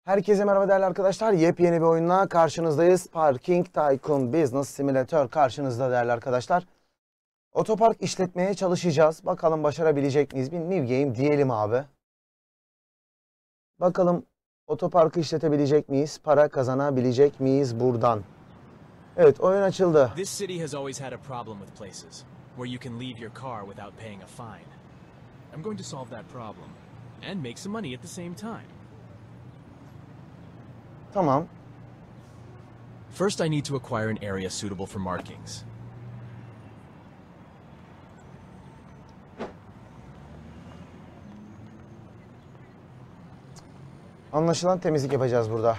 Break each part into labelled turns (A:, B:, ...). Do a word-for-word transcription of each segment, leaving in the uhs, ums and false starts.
A: Herkese merhaba değerli arkadaşlar. Yepyeni bir oyunla karşınızdayız. Parking Tycoon Business Simulator karşınızda değerli arkadaşlar. Otopark işletmeye çalışacağız. Bakalım başarabilecek miyiz? Bir new game diyelim abi. Bakalım otoparkı işletebilecek miyiz? Para kazanabilecek miyiz buradan? Evet, oyun açıldı.
B: This city has always had a problem with places where you can leave your car without paying a fine. I'm going to solve that problem and make some money at the same time.
A: Tamam.
B: First, I need to acquire an area suitable for markings.
A: Anlaşılan temizlik yapacağız burada.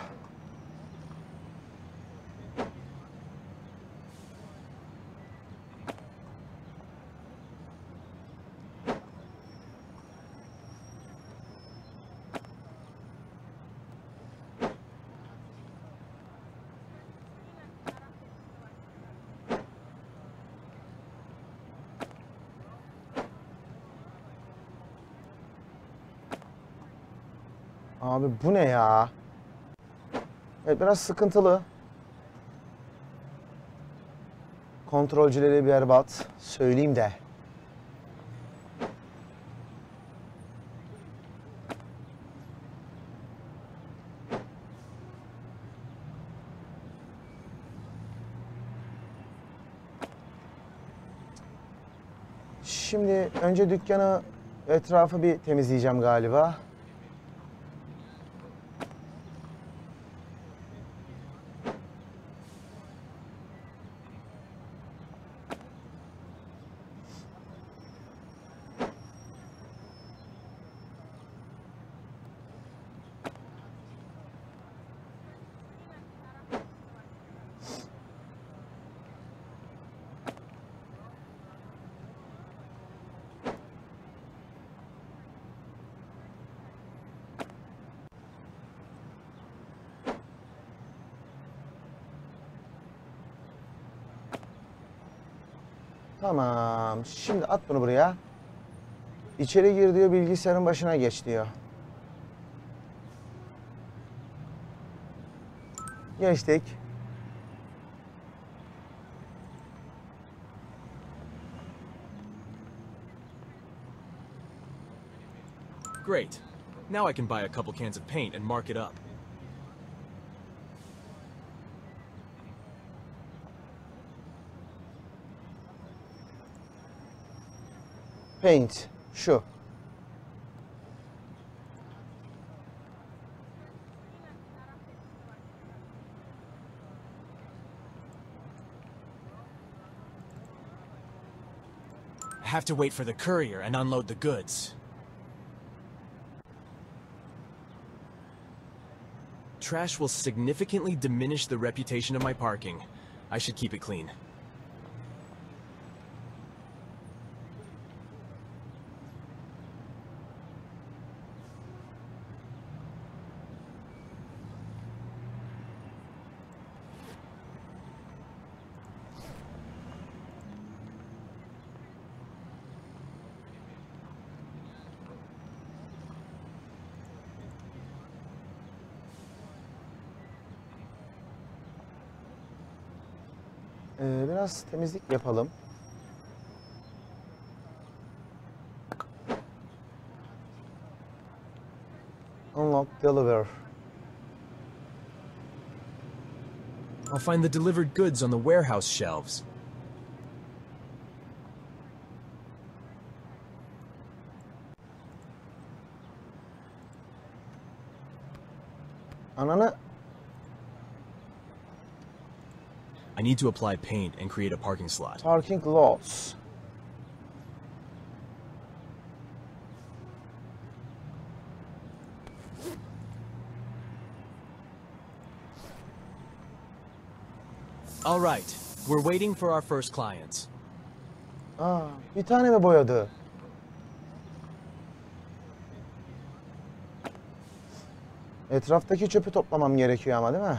A: Abi bu ne ya? Evet, biraz sıkıntılı. Kontrolcüleri berbat. Söyleyeyim de. Şimdi önce dükkanı, etrafı bir temizleyeceğim galiba. Tamam. Şimdi at bunu buraya. İçeri gir diyor, bilgisayarın başına geç diyor. Geçtik.
B: Great. Now I can buy a couple cans of paint and mark it up.
A: Paint. Şu.
B: Have to wait for the courier and unload the goods. Trash will significantly diminish the reputation of my parking. I should keep it clean.
A: Ee, biraz temizlik yapalım. Unlock, deliver.
B: I'll find the delivered goods on the warehouse shelves.
A: Ananı.
B: I need to apply paint and create a parking slot.
A: Parking lots.
B: All right, we're waiting for our first clients.
A: Aa, bir tane mi boyadı? Etraftaki çöpü toplamam gerekiyor ama, değil mi?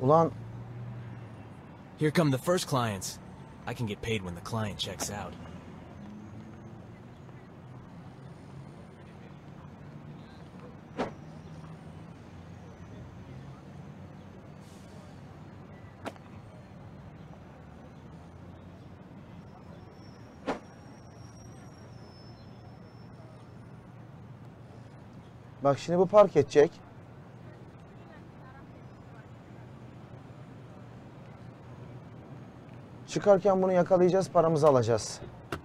A: Ulan
B: Here come the first clients. I can get paid when the client checks out.
A: bak şimdi bu park edecek. Çıkarken bunu yakalayacağız, paramızı alacağız.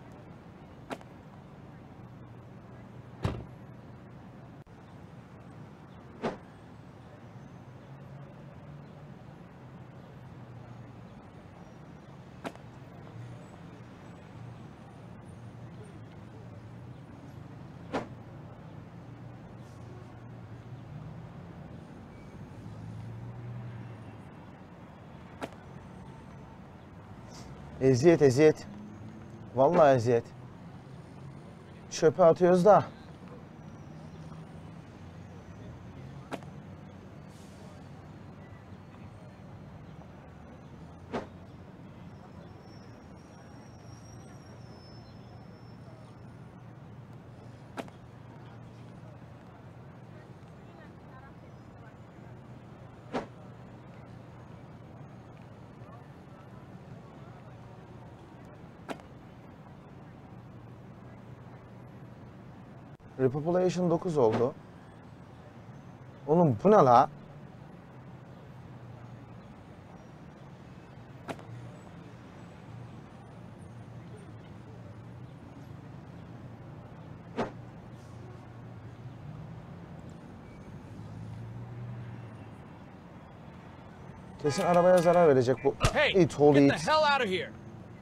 A: Eziyet eziyet. Vallahi eziyet. Çöpe atıyoruz da. Repopulation dokuz oldu. Oğlum bu ne la? Kesin arabaya zarar verecek bu.
B: Hey,
A: It all
B: get the
A: it.
B: hell out of here!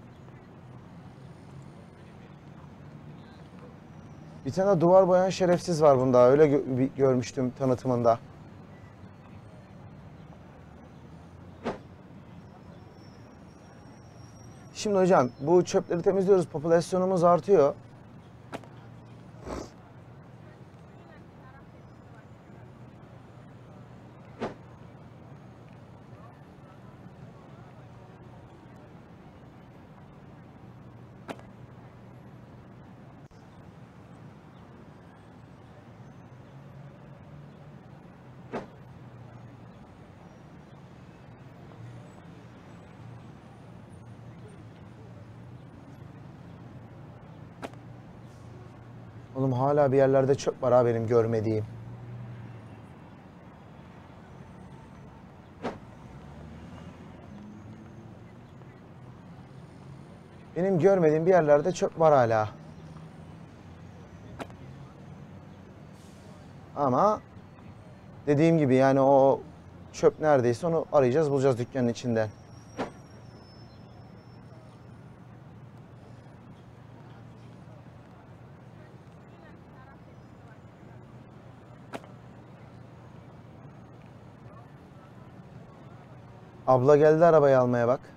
A: Bir tane duvar boyayan şerefsiz var bunda. Öyle gö bir görmüştüm tanıtımında. Şimdi hocam bu çöpleri temizliyoruz. Popülasyonumuz artıyor. Oğlum hala bir yerlerde çöp var ha benim görmediğim. Benim görmediğim bir yerlerde çöp var hala. Ama dediğim gibi yani o çöp neredeyse onu arayacağız, bulacağız dükkanın içinde. Abla geldi arabayı almaya bak.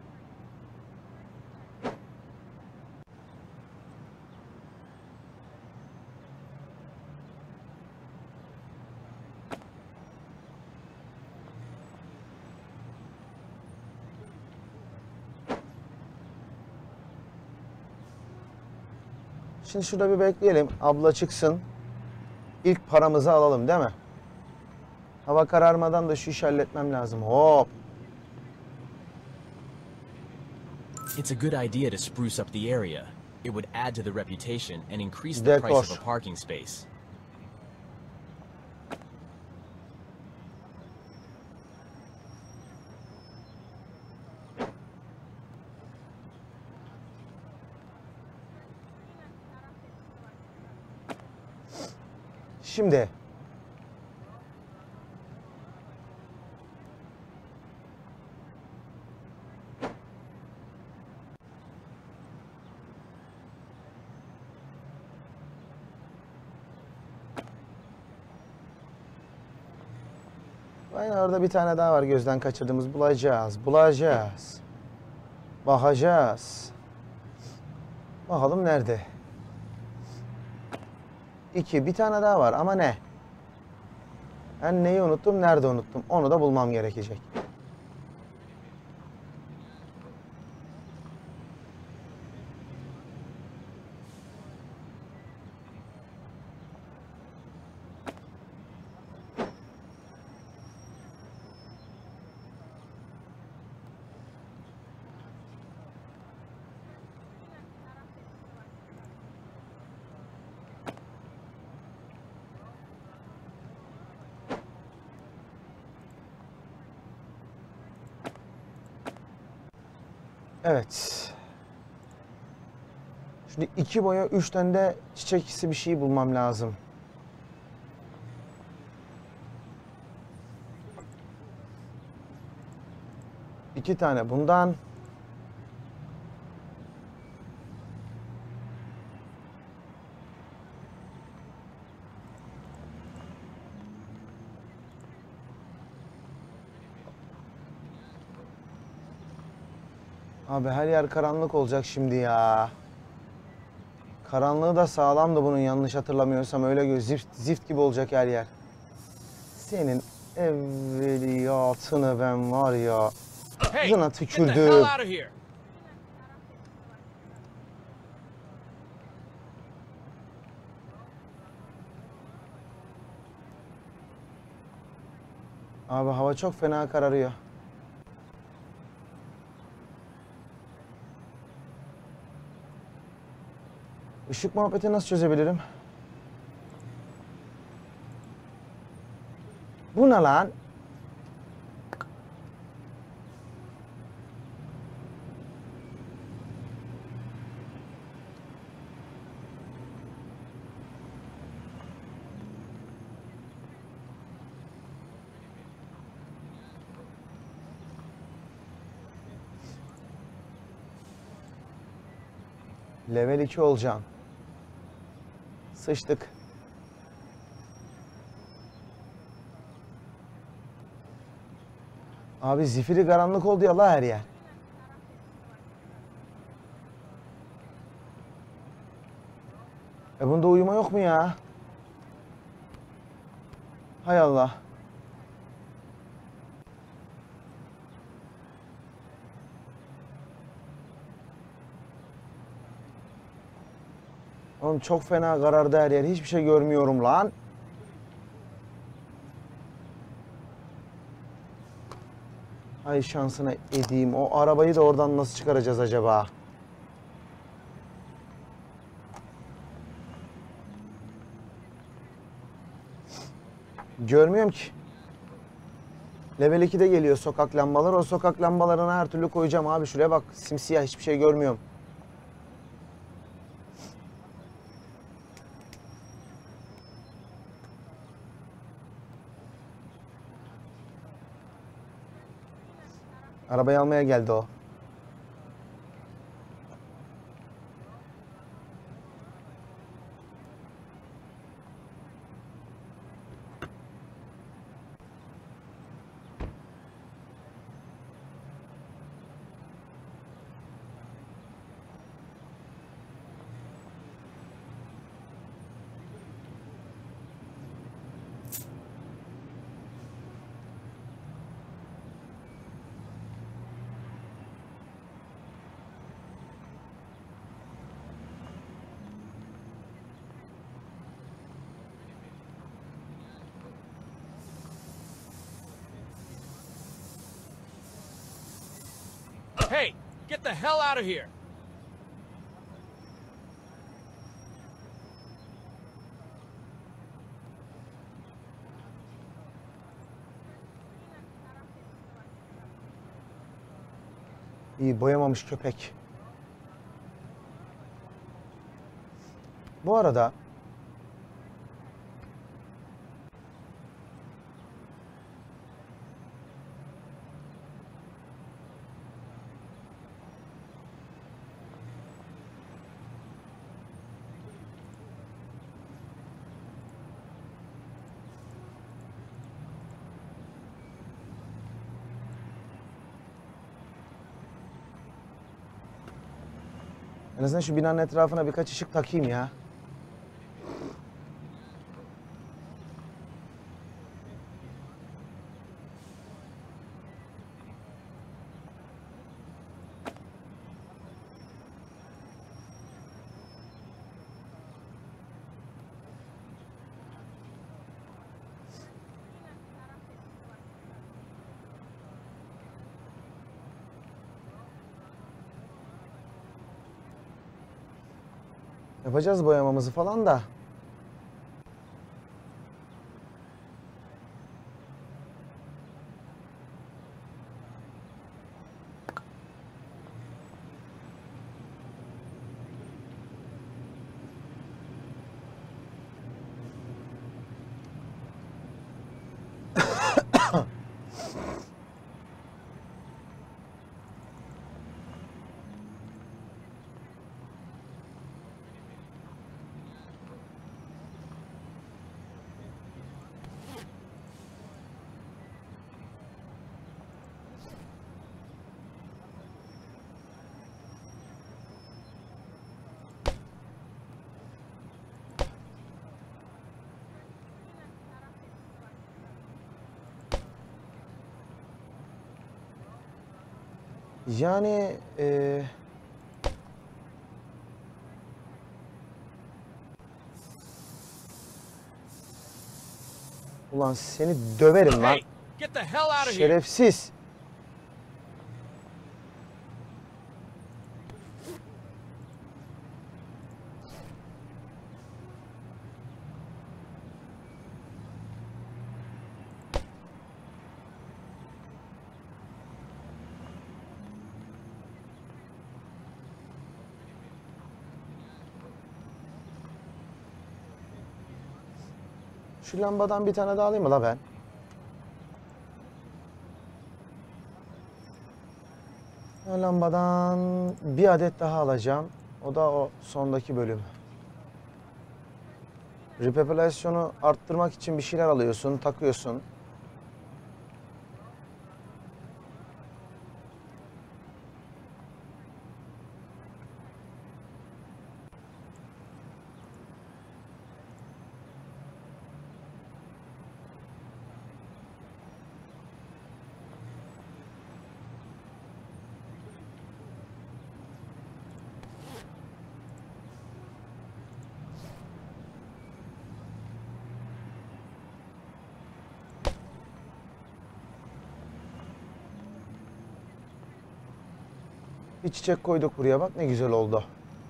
A: Şimdi şurada bir bekleyelim. Abla çıksın. İlk paramızı alalım değil mi? Hava kararmadan da şu işi halletmem lazım. Hop.
B: It's a good idea to spruce up the area. It would add to the reputation and increase the price of a parking space.
A: Şimdi aynen orada bir tane daha var gözden kaçırdığımız. Bulacağız, bulacağız. Bakacağız. Bakalım nerede? İki, bir tane daha var ama ne? Ben neyi unuttum, nerede unuttum? Onu da bulmam gerekecek. Evet. Şimdi iki boya, üç tane de çiçeksi bir şey bulmam lazım. İki tane bundan. Abi her yer karanlık olacak şimdi ya. Karanlığı da sağlamdı bunun, yanlış hatırlamıyorsam. Öyle göz zift, zift gibi olacak her yer. Senin evveliyatını ben var ya.
B: Hey,
A: Kızına
B: get the
A: tükürdüm.
B: hell out of here!
A: Abi hava çok fena kararıyor. Işık muhabbeti nasıl çözebilirim? Bu ne lan? Level iki olacağım. Sıçtık. Abi zifiri karanlık oldu ya la her yer. E bunda uyuma yok mu ya? Hay Allah. Oğlum çok fena karardı her yer. Hiçbir şey görmüyorum lan. Ay şansına edeyim. O arabayı da oradan nasıl çıkaracağız acaba? Görmüyorum ki. Level ikide geliyor sokak lambaları. O sokak lambalarını her türlü koyacağım abi. Şuraya bak. Simsiyah, hiçbir şey görmüyorum. Arabayı almaya geldi o.
B: Hey, get the hell out of here!
A: İyi boyamamış köpek. Bu arada en azından şu binanın etrafına birkaç ışık takayım ya. Yapacağız boyamamızı falan da. Yani e, ulan seni döverim lan.
B: Hey, get the hell out of here!
A: Şerefsiz. Şu lambadan bir tane daha alayım mı la ben? O lambadan bir adet daha alacağım. O da o sondaki bölüm. Repopülasyonu arttırmak için bir şeyler alıyorsun, takıyorsun. Bir çiçek koyduk buraya, bak ne güzel oldu.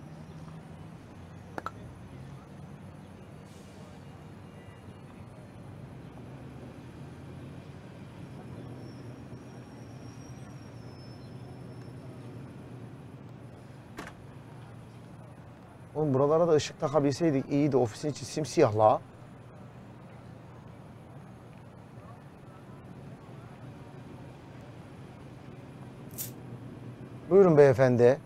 A: Oğlum buralara da ışık takabilseydik iyiydi. Ofisin içi simsiyah la. Buyurun beyefendi.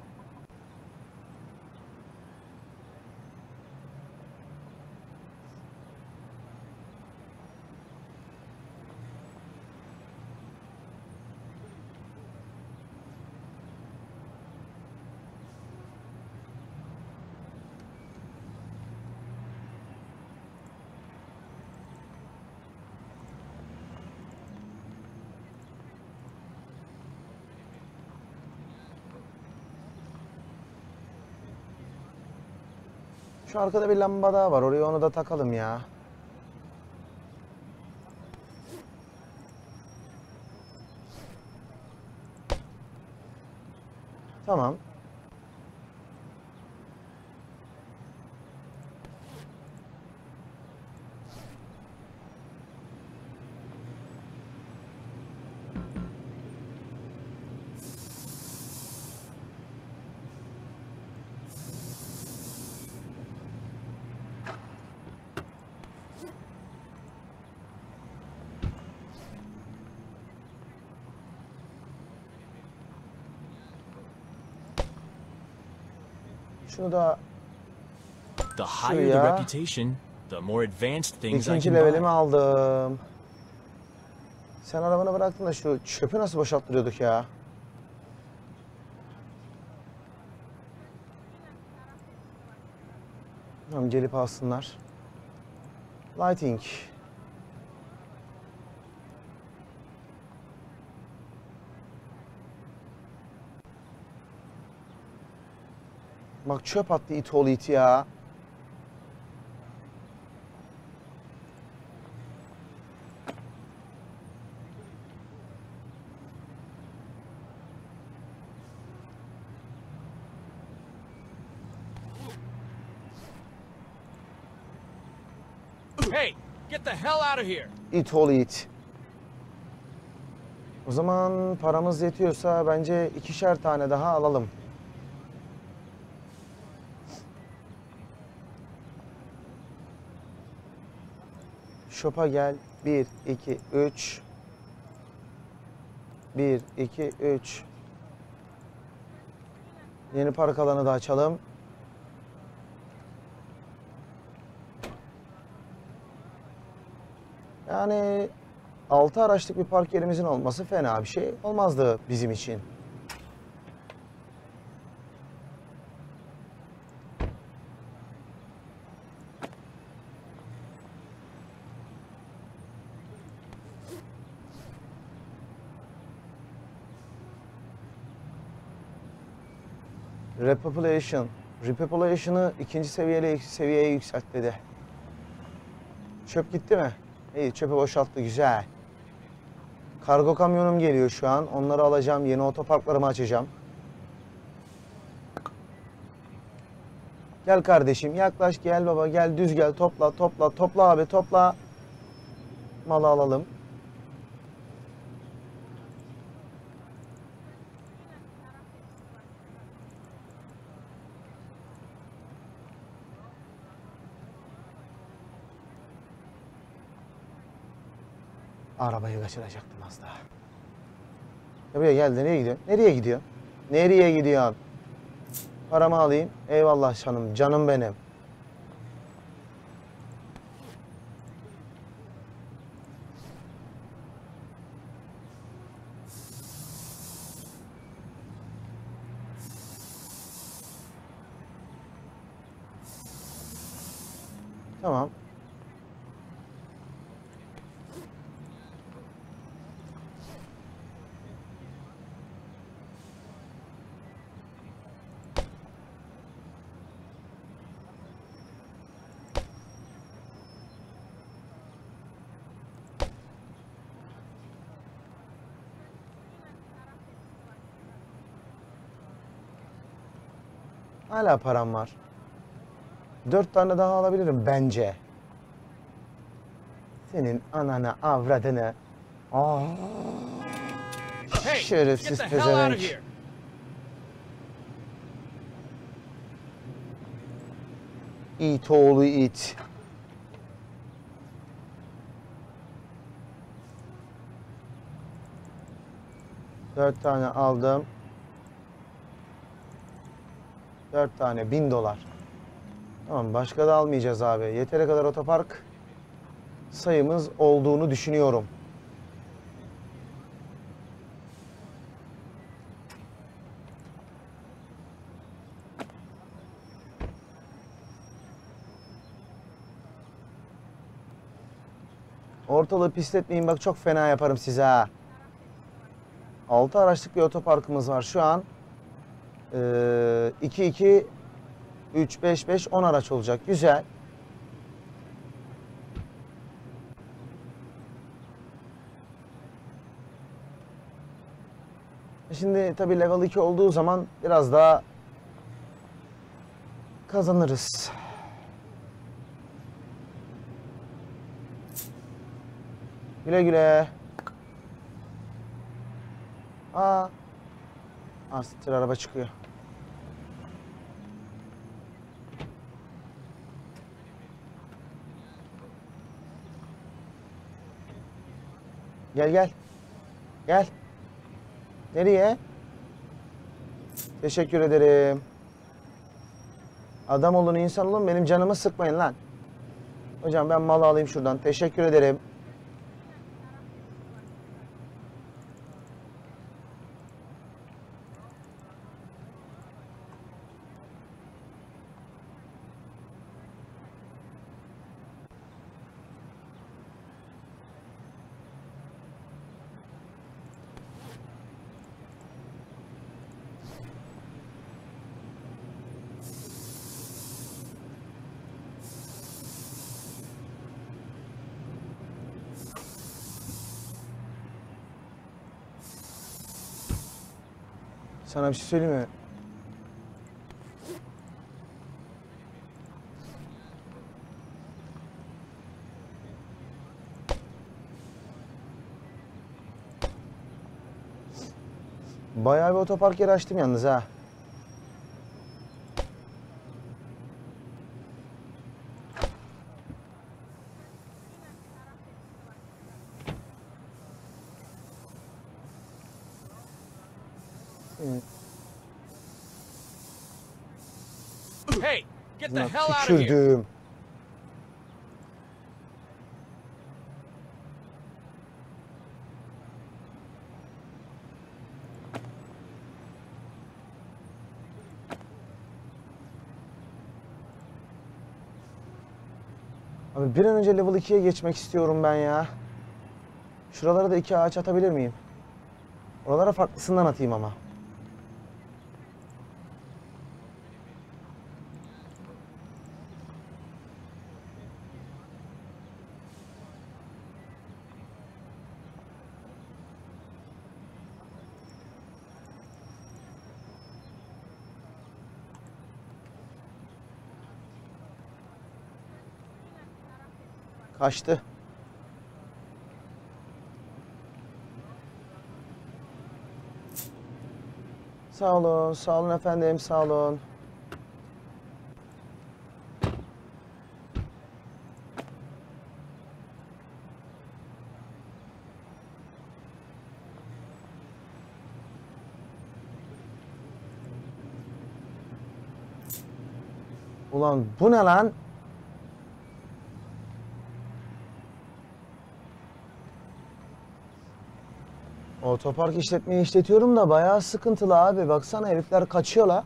A: Şu arkada bir lamba daha var. Oraya onu da takalım ya. Tamam. Şunu da
B: The higher the
A: Şuraya.
B: reputation, the more advanced things I
A: ikinci
B: can
A: levelimi
B: buy.
A: aldım. Sen arabanı bıraktın da şu çöpü nasıl boşalttırıyorduk ya? Tamam, gelip alsınlar. Lighting. Bak çöp attı it oğlu it ya.
B: Hey, get the hell out of here!
A: İt oğlu it. O zaman paramız yetiyorsa bence ikişer tane daha alalım. Shop'a gel. bir, iki, üç. bir, iki, üç. Yeni park alanı da açalım. Yani altı araçlık bir park yerimizin olması fena bir şey olmazdı bizim için. Repopulation. Repopulation'ı ikinci seviyeli seviyeye yükselt dedi. Çöp gitti mi? İyi, çöpü boşalttı, güzel. Kargo kamyonum geliyor şu an. Onları alacağım. Yeni otoparklarımı açacağım. Gel kardeşim, yaklaş, gel baba, gel, düz gel, topla, topla, topla abi, topla. Malı alalım. Arabayı kaçıracaktım az daha. Ya buraya geldi, nereye gidiyorsun? Nereye gidiyorsun? Nereye gidiyorsun? Paramı alayım. Eyvallah canım, canım benim. Tamam. Hala param var. Dört tane daha alabilirim bence. Senin ananı, avradını. Aa,
B: Hey,
A: şerefsiz
B: get the hell out of
A: pezevenk.
B: here.
A: İt oğlu it. Dört tane aldım. Dört tane bin dolar. Tamam, başka da almayacağız abi. Yeteri kadar otopark sayımız olduğunu düşünüyorum. Ortalığı pisletmeyin, bak çok fena yaparım size ha. altı araçlık bir otoparkımız var şu an. Ee, iki iki üç beş beş on araç olacak. Güzel. Şimdi tabii level iki olduğu zaman biraz daha kazanırız. Güle güle. Aa. Asittir, araba çıkıyor. Gel gel. Gel. Nereye? Teşekkür ederim. Adam olun, insan olun, benim canımı sıkmayın lan. Hocam ben malı alayım şuradan. Teşekkür ederim. Sana bir şey söyleyeyim mi? Bayağı bir otopark yeri açtım yalnız ha.
B: Hey, get the
A: Buna
B: hell out of here.
A: tükürdüm. Abi bir an önce level ikiye geçmek istiyorum ben ya. Şuralara da iki ağaç atabilir miyim? Oralara farklısından atayım ama. Kaçtı. Sağ olun, sağ olun efendim, sağ olun. Ulan bu ne lan? Otopark işletmeyi işletiyorum da bayağı sıkıntılı abi. Baksana herifler kaçıyor la.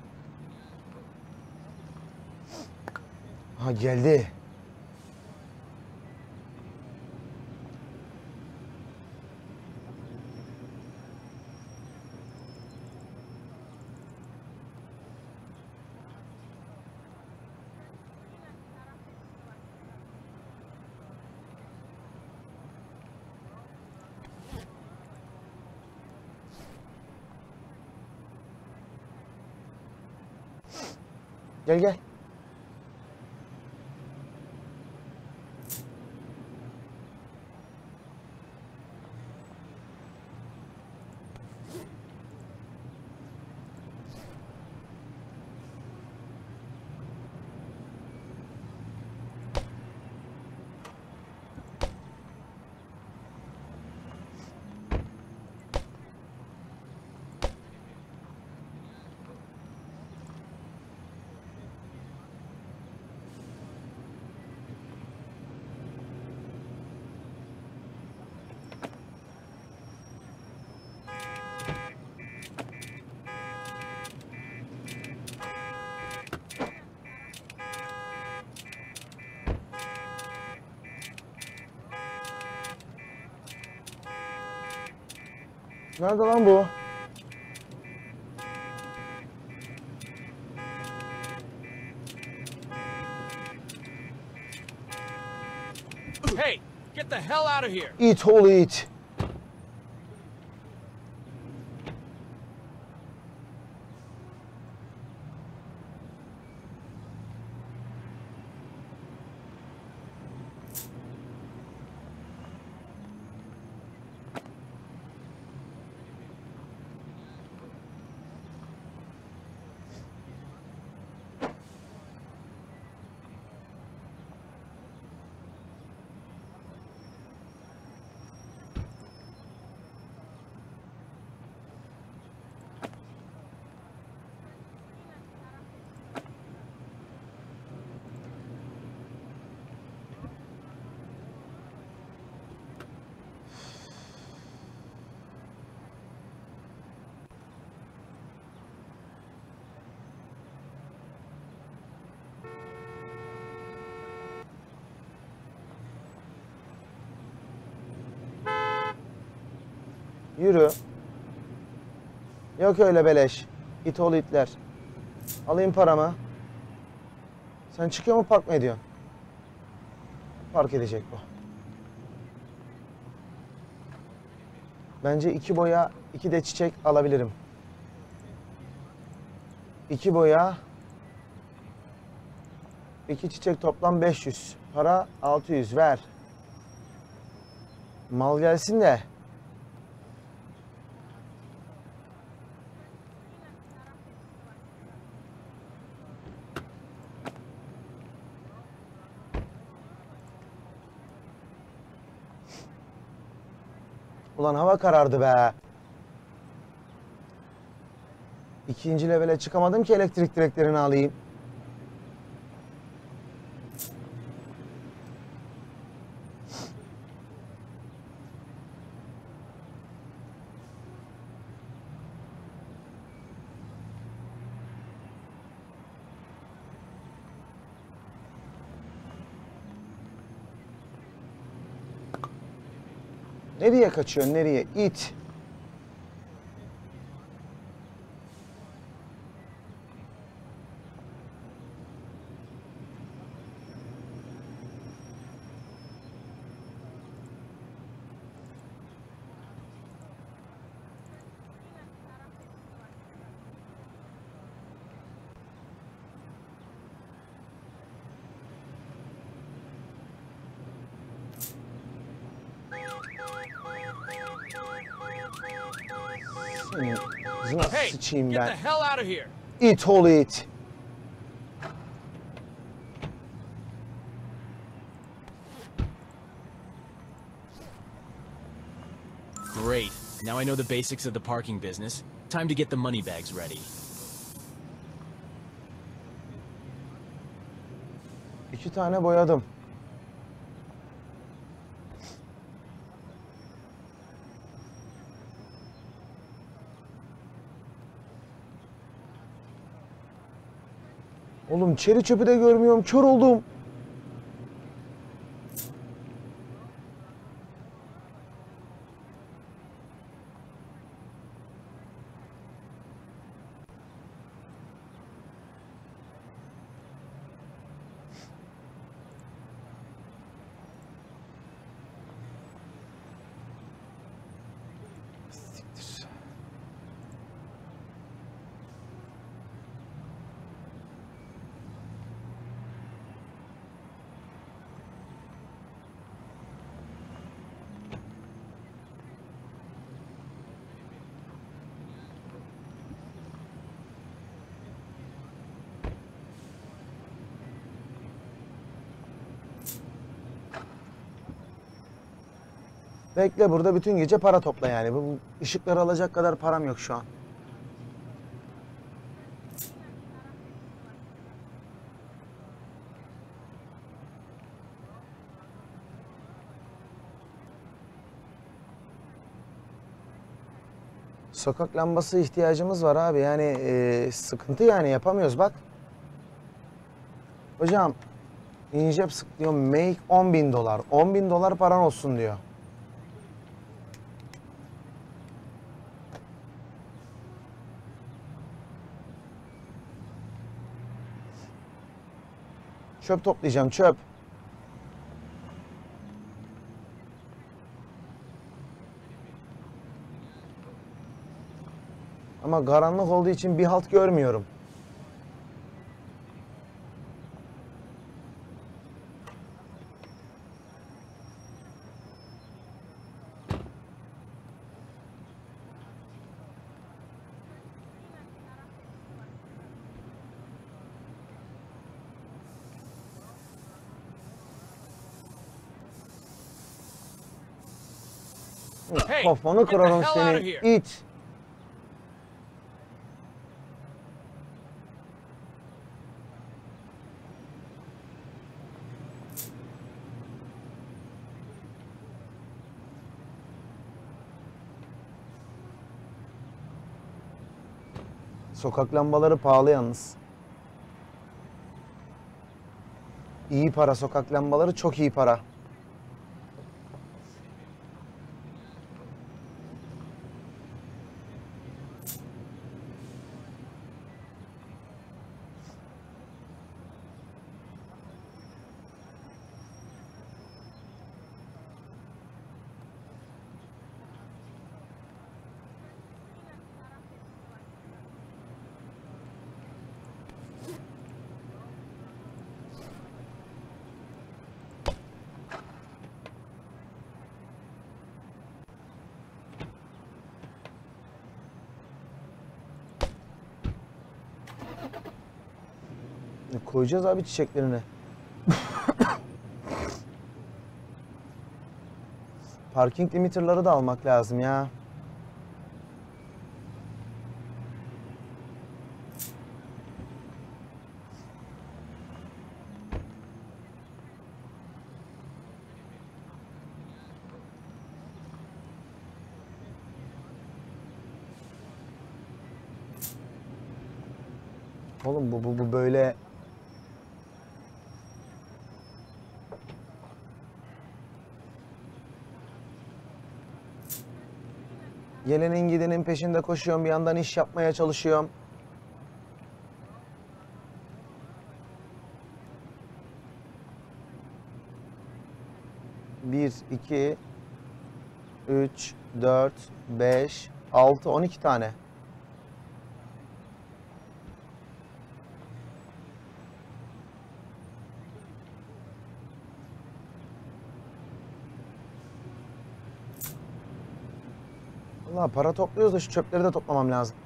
A: Ha geldi. Gel gel. Nerede lan bu?
B: Hey, get the hell out of here!
A: İt oğlu it. Yürü. Yok öyle beleş. İt oğlu itler. Alayım paramı. Sen çıkıyor mu park mı ediyorsun? Park edecek bu. Bence iki boya, iki de çiçek alabilirim. İki boya, iki çiçek toplam beş yüz. Para altı yüz ver. Mal gelsin de. Ulan hava karardı be. İkinci levele çıkamadım ki elektrik direklerini alayım. Nereye kaçıyorsun? Nereye? İt. Senin kızına
B: Hey,
A: sıçayım
B: get
A: ben.
B: the hell out of here!
A: İt oğlu it.
B: Great. Now I know the basics of the parking business. Time to get the money bags ready.
A: İki tane boyadım. Oğlum çeri çöpü de görmüyorum. Kör oldum. Siktir. Bekle burada bütün gece para topla yani. Bu bu ışıkları alacak kadar param yok şu an. Sokak lambası ihtiyacımız var abi. Yani e, sıkıntı yani yapamıyoruz bak. Hocam injep sık diyor. Make on bin dolar. on bin dolar paran olsun diyor. Çöp toplayacağım çöp. Ama karanlık olduğu için bir halt görmüyorum.
B: Hey,
A: Kafanı
B: get the
A: kırarım
B: hell out of
A: seni
B: here!
A: it. Sokak lambaları pahalı yalnız. İyi para sokak lambaları, çok iyi para. E, Koyacağız abi çiçeklerini. Parking limiter'ları da almak lazım ya. Oğlum bu bu bu böyle gelenin gidenin peşinde koşuyorum, bir yandan iş yapmaya çalışıyorum. Bir, iki, üç, dört, beş, altı, on iki tane. Vallahi para topluyoruz da şu çöpleri de toplamam lazım.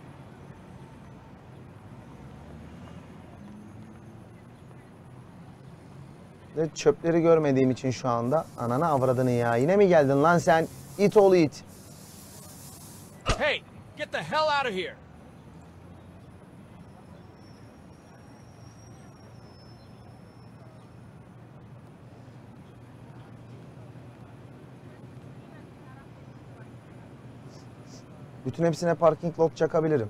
A: Ve çöpleri görmediğim için şu anda ananı avradını ya. Yine mi geldin lan sen? İt oğlu it.
B: Hey, get the hell out of here!
A: Bütün hepsine parking lot çakabilirim.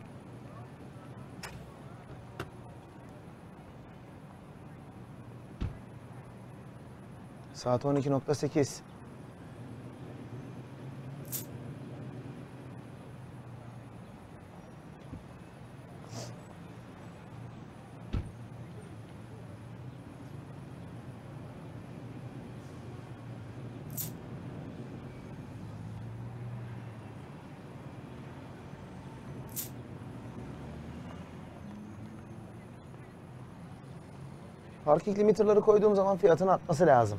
A: Saat on iki nokta sekiz. Parking limiter'ları koyduğum zaman fiyatın artması lazım.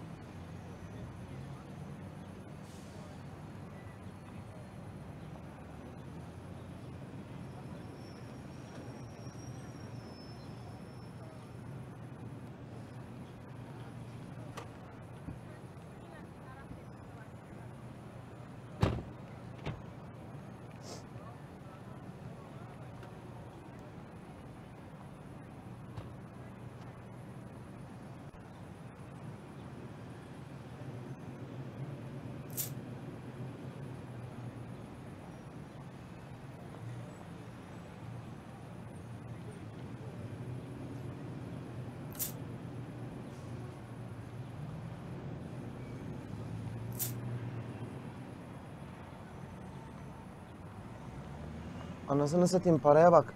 A: Anasını satayım, paraya bak.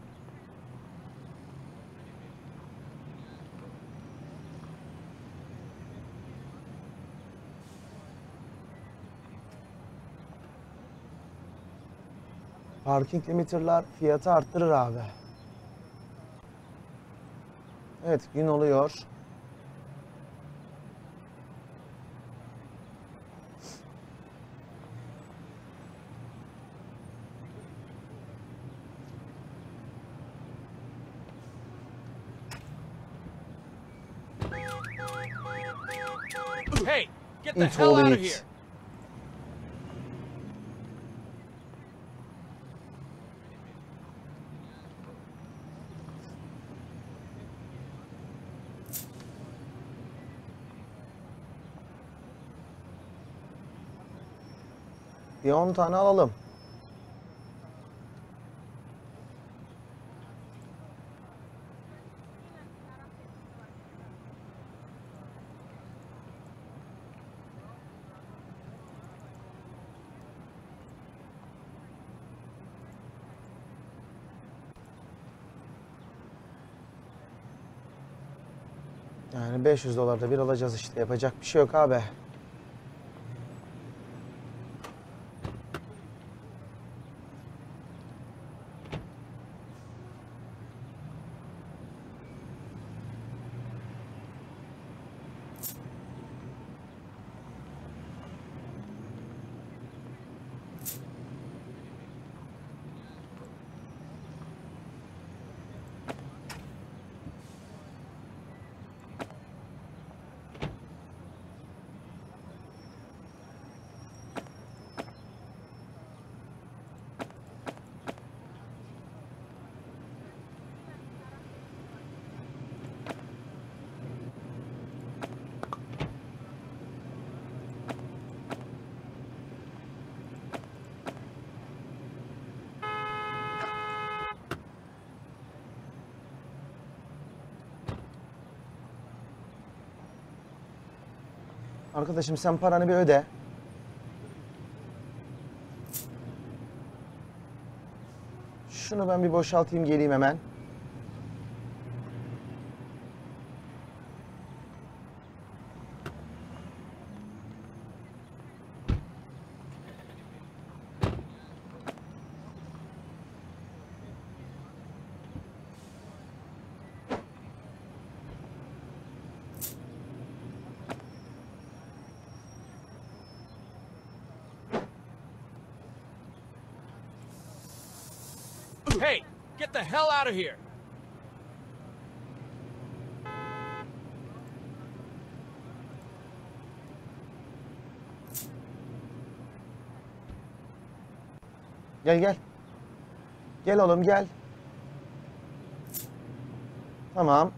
A: Parking limiter'lar fiyatı arttırır abi. Evet, gün oluyor.
B: Hey, get the
A: İt
B: hell
A: oğlu
B: out of
A: it.
B: here!
A: Bir on tane alalım. Yani beş yüz dolarda bir alacağız işte. Yapacak bir şey yok abi. Arkadaşım sen paranı bir öde. Şunu ben bir boşaltayım, geleyim hemen.
B: Hey, get the hell out of here!
A: Gel gel. Gel oğlum gel. Tamam.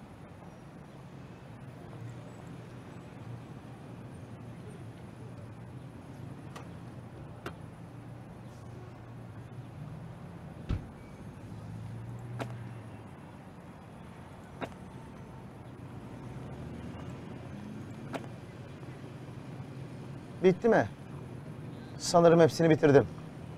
A: Bitti mi? Sanırım hepsini bitirdim.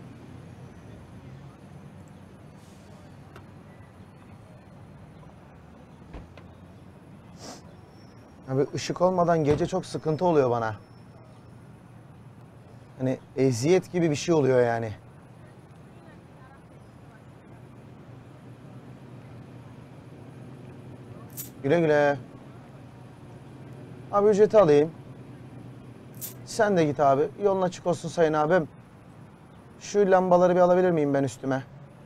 A: Abi ışık olmadan gece çok sıkıntı oluyor bana. Hani eziyet gibi bir şey oluyor yani. Güle güle. Abi ücreti alayım. Sen de git abi. Yolun açık olsun sayın abim. Şu lambaları bir alabilir miyim ben üstüme?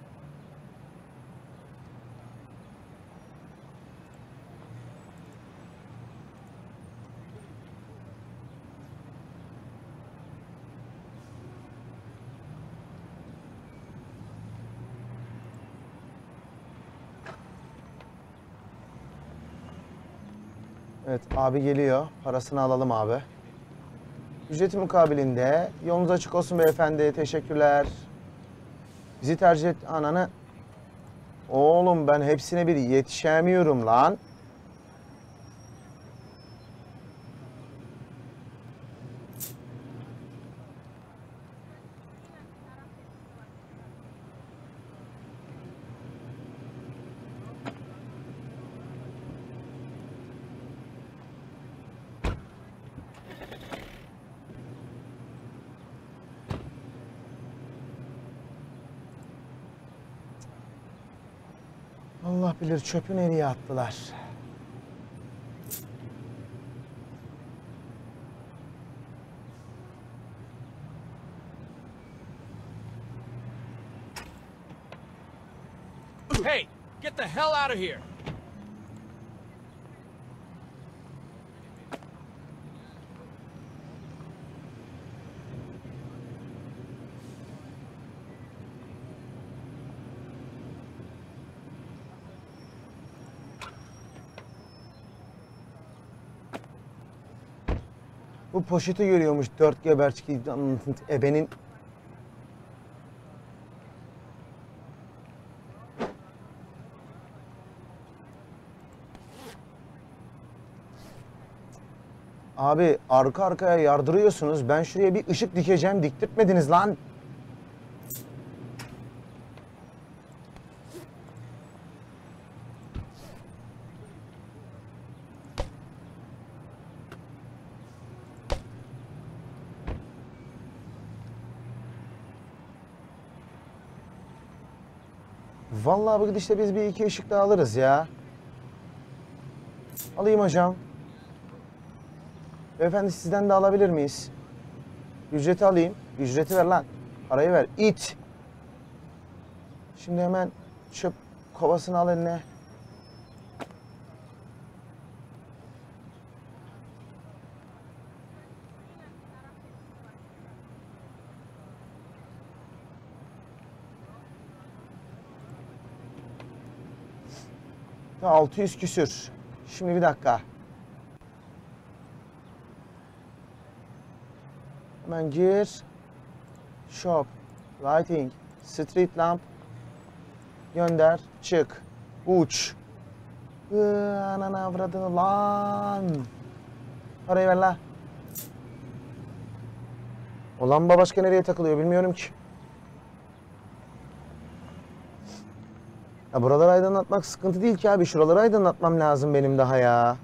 A: Evet abi geliyor. Parasını alalım abi. Ücreti mukabilinde. Yolunuz açık olsun beyefendi. Teşekkürler. Bizi tercih et ananı. Oğlum ben hepsine bir yetişemiyorum lan. Allah bilir çöpü nereye attılar.
B: Hey, get the hell out of here!
A: Bu poşeti görüyormuş dört geberçki ebenin. Abi arka arkaya yardırıyorsunuz. Ben şuraya bir ışık dikeceğim. Diktirtmediniz lan. Vallahi bu gidişle biz bir iki ışık daha alırız ya. Alayım hocam. Beyefendi sizden de alabilir miyiz? Ücreti alayım. Ücreti ver lan. Parayı ver. İt. Şimdi hemen çöp kovasını al eline. altı yüz küsür. Şimdi bir dakika. Hemen gir. Shop. Lighting. Street lamp. Gönder. Çık. Uç. Iıı, ananı avradını lan. Parayı ver la. O lamba başka nereye takılıyor bilmiyorum ki. Ya buraları aydınlatmak sıkıntı değil ki abi. Şuraları aydınlatmam lazım benim daha ya.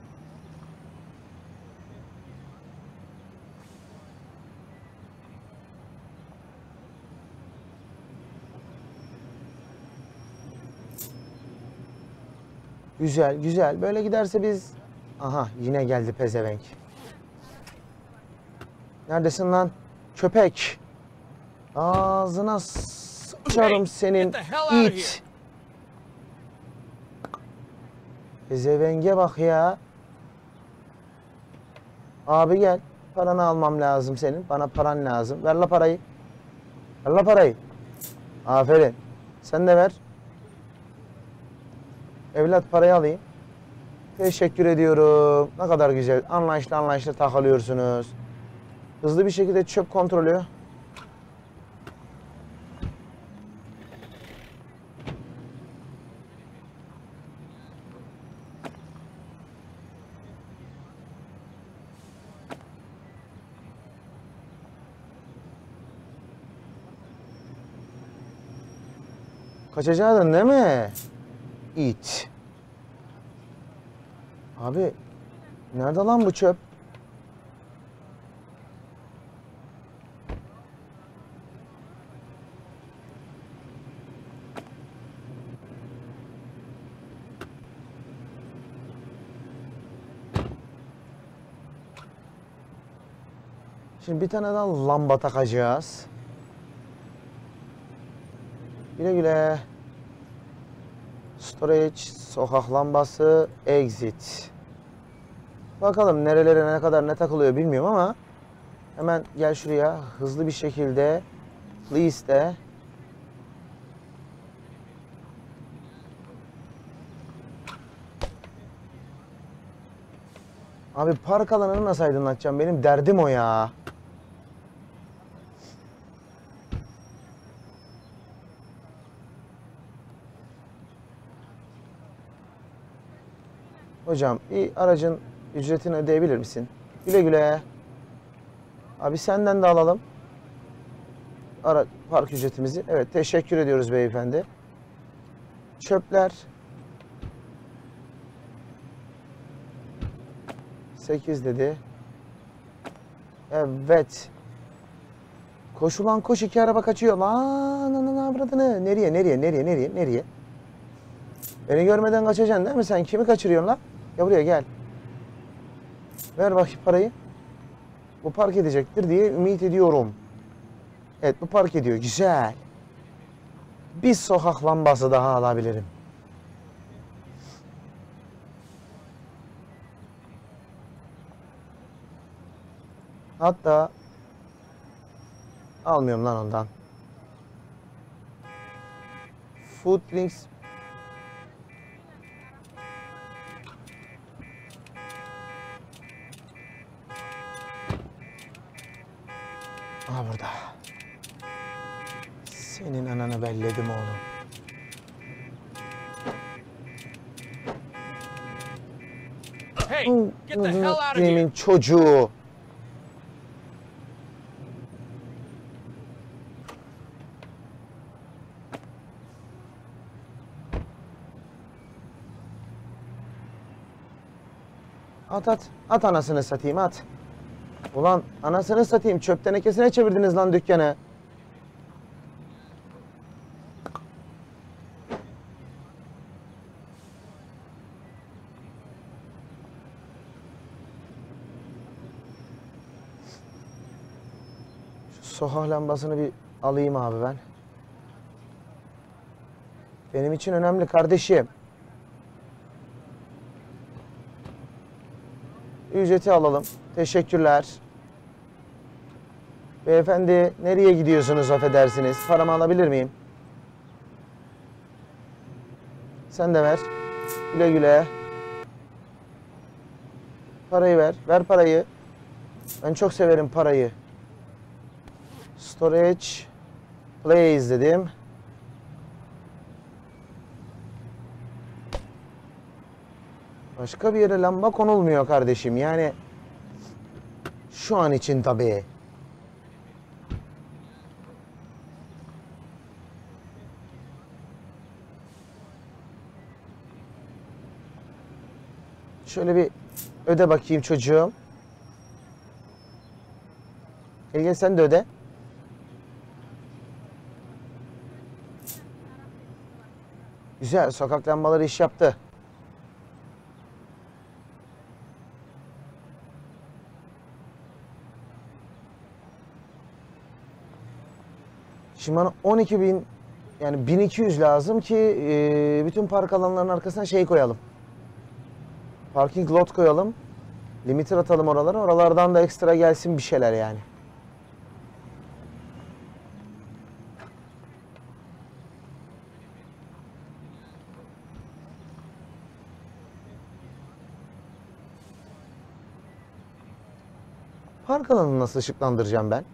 A: Güzel, güzel. Böyle giderse biz... Aha, yine geldi pezevenk. Neredesin lan? Köpek. Ağzına s... Çarım senin
B: Get the hell out of here.
A: it. Ezevenge bak ya. Abi gel. Paranı almam lazım senin. Bana paran lazım. Ver la parayı. Ver la parayı. Aferin. Sen de ver. Evlat parayı alayım. Teşekkür ediyorum. Ne kadar güzel. Anlayışlı anlayışlı takılıyorsunuz. Hızlı bir şekilde çöp kontrolü. Kaçacaktın değil mi? İt. Abi nerede lan bu çöp? Şimdi bir tane daha lamba takacağız. Güle güle. Storage, sokak lambası, exit. Bakalım nerelere ne kadar ne takılıyor bilmiyorum ama hemen gel şuraya hızlı bir şekilde please de. Abi park alanını nasıl aydınlatacağım? Benim derdim o ya. Hocam bir aracın ücretini ödeyebilir misin? Güle güle. Abi senden de alalım. Ara, park ücretimizi. Evet teşekkür ediyoruz beyefendi. Çöpler. sekiz dedi. Evet. Koş ulan koş, iki araba kaçıyor. Lan lan lan avradını. Nereye nereye nereye nereye nereye? Beni görmeden kaçacaksın değil mi sen? Kimi kaçırıyorsun lan? Ya buraya gel. Ver bakayım parayı. Bu park edecektir diye ümit ediyorum. Evet bu park ediyor. Güzel. Bir sokak lambası daha alabilirim. Hatta almıyorum lan ondan. Food drinks. Aha burada. Senin ananı belledim oğlum.
B: Hey, get the hell out of here.
A: Demin çocuğu. At at. At anasını satayım at. Ulan anasını satayım, çöp tenekesine çevirdiniz lan dükkanı. Şu sokak lambasını bir alayım abi ben. Benim için önemli kardeşim. Ücreti alalım. Teşekkürler. Beyefendi nereye gidiyorsunuz affedersiniz? Paramı alabilir miyim? Sen de ver. Güle güle. Parayı ver. Ver parayı. Ben çok severim parayı. Storage. Place dedim. Başka bir yere lamba konulmuyor kardeşim. Yani şu an için tabii. Şöyle bir öde bakayım çocuğum. Gel gel sen de öde. Güzel, sokak lambaları iş yaptı. Şimdi bana on iki bin Yani bin iki yüz lazım ki e, bütün park alanlarının arkasına şey koyalım. Parking lot koyalım. Limiter atalım oralara. Oralardan da ekstra gelsin bir şeyler yani. Park alanını nasıl ışıklandıracağım ben?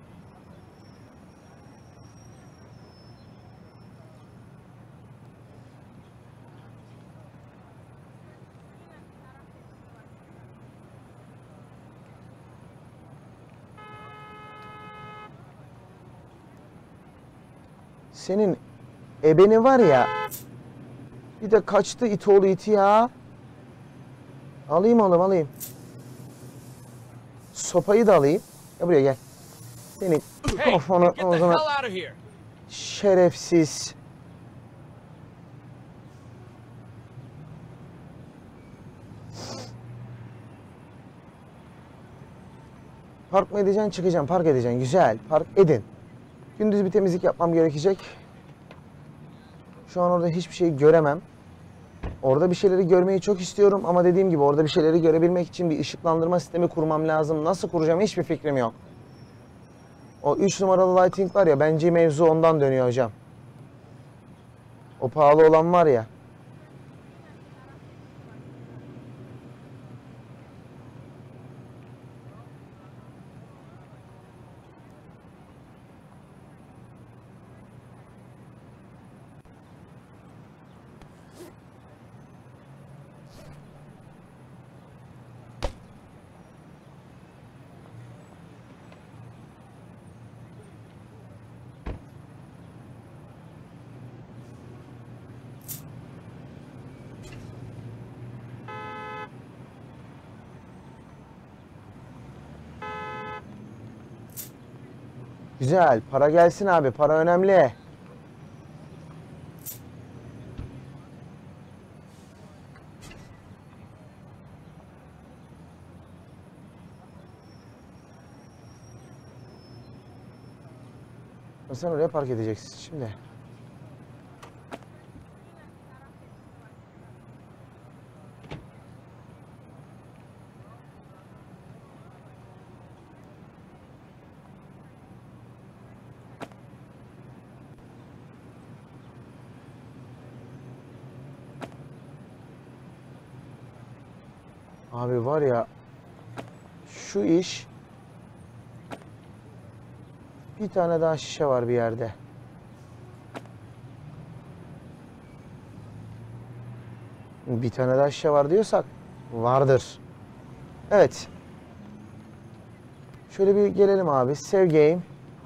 A: Senin ebeni var ya. Bir de kaçtı it oğlu iti ya. Alayım oğlum alayım. Sopayı da alayım. Ya buraya gel. Senin
B: Hey,
A: kafana
B: get
A: o
B: the
A: zaman
B: hell out of here!
A: şerefsiz. Park mı edeceksin çıkacaksın park edeceksin güzel park edin. Gündüz bir temizlik yapmam gerekecek. Şu an orada hiçbir şey göremem. Orada bir şeyleri görmeyi çok istiyorum ama dediğim gibi orada bir şeyleri görebilmek için bir ışıklandırma sistemi kurmam lazım. Nasıl kuracağım hiçbir fikrim yok. O üç numaralı lighting var ya bence mevzu ondan dönüyor hocam. O pahalı olan var ya. Güzel. Para gelsin abi. Para önemli. Sen oraya park edeceksin şimdi. Abi var ya şu iş bir tane daha şişe var bir yerde. Bir tane daha şişe var diyorsak vardır. Evet. Şöyle bir gelelim abi. Save game.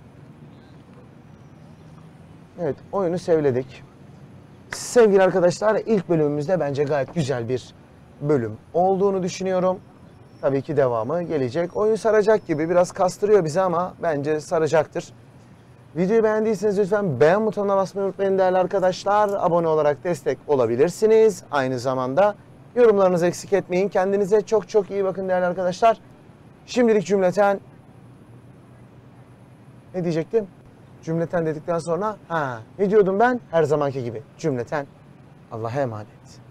A: Evet oyunu sevledik. Sevgili arkadaşlar ilk bölümümüzde bence gayet güzel bir bölüm olduğunu düşünüyorum. Tabii ki devamı gelecek. Oyun saracak gibi biraz kastırıyor bizi ama bence saracaktır. Videoyu beğendiyseniz lütfen beğen butonuna basmayı unutmayın değerli arkadaşlar. Abone olarak destek olabilirsiniz. Aynı zamanda yorumlarınızı eksik etmeyin. Kendinize çok çok iyi bakın değerli arkadaşlar. Şimdilik cümleten ne diyecektim? Cümleten dedikten sonra ha ne diyordum ben? Her zamanki gibi cümleten Allah'a emanet.